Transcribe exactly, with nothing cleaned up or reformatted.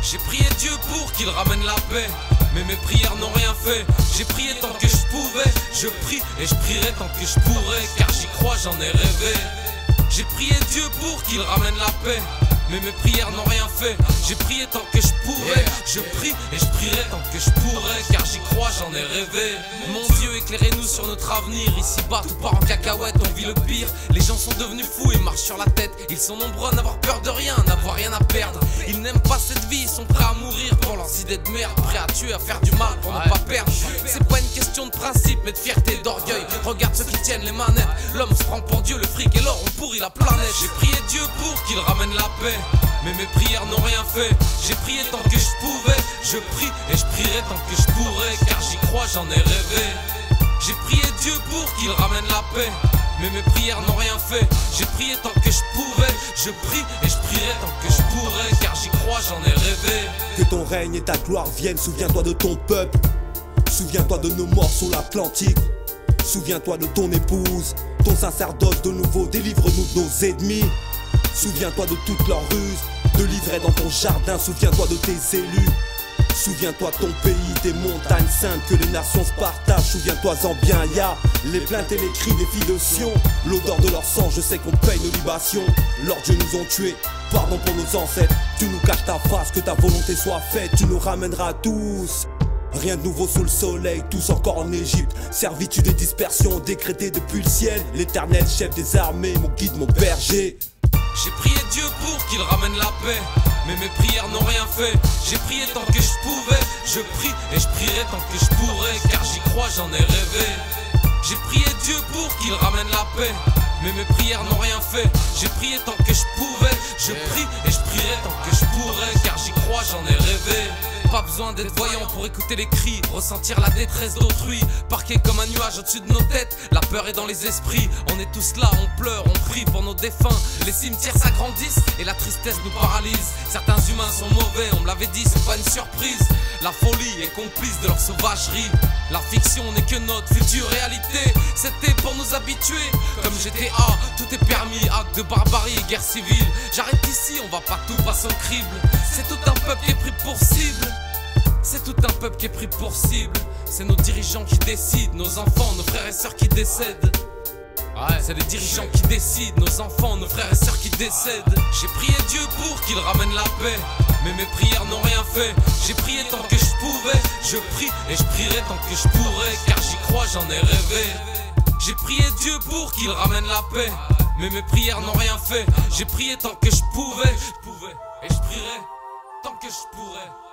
J'ai prié Dieu pour qu'il ramène la paix, mais mes prières n'ont rien fait. J'ai prié tant que je pouvais, je prie et je prierai tant que je pourrai, car j'y crois, j'en ai rêvé. J'ai prié Dieu pour qu'il ramène la paix, mais mes prières n'ont rien fait. J'ai prié tant que je pouvais, je prie et je prierai tant que je pourrai, car j'y crois, j'en ai rêvé. Mon Dieu, éclairez-nous sur notre avenir. Ici-bas, tout part en cacahuète, on vit le pire. Les gens sont devenus fous et marchent sur la tête. Ils sont nombreux à n'avoir peur de rien, à n'avoir rien à perdre. Ils n'aiment pas cette vie, ils sont prêts à mourir pour leurs idées de merde, prêts à tuer, à faire du mal pour ne pas perdre. C'est pas une question de principe, mais de fierté et d'orgueil. Regarde ceux qui tiennent les manettes. L'homme se prend pour Dieu, le fric et l'or ont pourri la planète. J'ai prié Dieu pour qu'il ramène la paix, mais mes prières n'ont rien fait. J'ai prié tant que je pouvais, je prie et je prierai tant que je pourrai, car j'y crois, j'en ai rêvé. J'ai prié Dieu pour qu'il ramène la paix, mais mes prières n'ont rien fait. J'ai prié tant que je pouvais, je prie et je prierai tant que je pourrai, car j'y crois, j'en ai rêvé. Que ton règne et ta gloire viennent, souviens-toi de ton peuple. Souviens-toi de nos morts sur l'Atlantique. Souviens-toi de ton épouse, ton sacerdoce de nouveau, délivre-nous de nos ennemis. Souviens-toi de toutes leurs ruses, de l'ivraie dans ton jardin. Souviens-toi de tes élus. Souviens-toi de ton pays, des montagnes saintes que les nations se partagent. Souviens-toi-en bien, y'a les plaintes et les cris des filles de Sion. L'odeur de leur sang, je sais qu'on paye nos libations. Leurs dieux nous ont tués, pardon pour nos ancêtres. Tu nous caches ta face, que ta volonté soit faite. Tu nous ramèneras tous. Rien de nouveau sous le soleil, tous encore en Égypte. Servitude et dispersion décrétées depuis le ciel. L'éternel chef des armées, mon guide, mon berger. J'ai prié Dieu pour qu'il ramène la paix, mais mes prières n'ont rien fait. J'ai prié tant que je pouvais, je prie et je prierai tant que je pourrai, car j'y crois, j'en ai rêvé. J'ai prié Dieu pour qu'il ramène la paix, mais mes prières n'ont rien fait. J'ai prié tant que je pouvais, je prie et je prierai tant que je pourrai, car j'y crois, j'en ai rêvé. Pas besoin d'être voyant pour écouter les cris, ressentir la détresse d'autrui. Parqué comme un nuage au-dessus de nos têtes, la peur est dans les esprits. On est tous là, on pleure, on prie pour nos défunts. Les cimetières s'agrandissent et la tristesse nous paralyse. Certains humains sont mauvais, on me l'avait dit, c'est pas une surprise. La folie est complice de leur sauvagerie. La fiction n'est que notre future réalité. C'était pour nous habituer, comme G T A, tout est permis. Acte de barbarie, guerre civile. J'arrête ici, on va pas tout passer au crible. C'est tout un peuple qui est pris pour cible. C'est tout un peuple qui est pris pour cible. C'est nos dirigeants qui décident, nos enfants, nos frères et sœurs qui décèdent. Ouais, c'est les dirigeants qui décident, nos enfants, nos frères et sœurs qui décèdent. J'ai prié Dieu pour qu'il ramène la paix, mais mes prières n'ont rien fait. J'ai prié tant que je pouvais, je prie et je prierai tant que je pourrai, car j'y crois, j'en ai rêvé. J'ai prié Dieu pour qu'il ramène la paix, mais mes prières n'ont rien fait. J'ai prié tant que je pouvais, je pouvais et je prierai tant que je pourrai.